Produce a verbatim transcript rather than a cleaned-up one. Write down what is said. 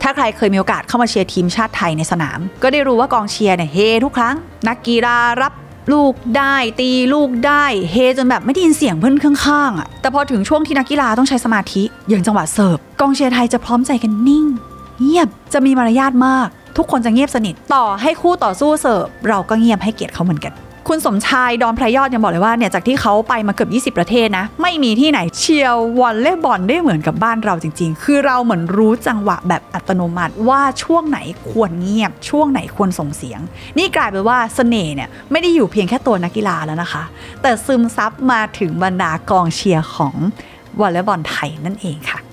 ถ้าใครเคยมีโอกาสเข้ามาเชียร์ทีมชาติไทยในสนามก็ได้รู้ว่ากองเชียร์เนี่ยเฮทุกครั้งนักกีฬารับลูกได้ตีลูกได้เฮจนแบบไม่ได้ยินเสียงเพื่อนข้างๆอ่ะแต่พอถึงช่วงที่นักกีฬาต้องใช้สมาธิอย่างจังหวะเสิร์ฟกองเชียร์ไทยจะพร้อมใจกันนิ่งเงียบจะมีมารยาทมากทุกคนจะเงียบสนิทต่อให้คู่ต่อสู้เสิร์ฟเราก็เงียบให้เกียรติเขาเหมือนกันคุณสมชายดอนพระยอดยังบอกเลยว่าเนี่ยจากที่เขาไปมาเกือบยี่สิบประเทศนะไม่มีที่ไหนเชียร์วอลเลย์บอลได้เหมือนกับบ้านเราจริงๆคือเราเหมือนรู้จังหวะแบบอัตโนมัติว่าช่วงไหนควรเงียบช่วงไหนควรส่งเสียงนี่กลายเป็นว่าเสน่ห์เนี่ยไม่ได้อยู่เพียงแค่ตัวนักกีฬาแล้วนะคะแต่ซึมซับมาถึงบรรดากองเชียร์ของวอลเลย์บอลไทยนั่นเองค่ะ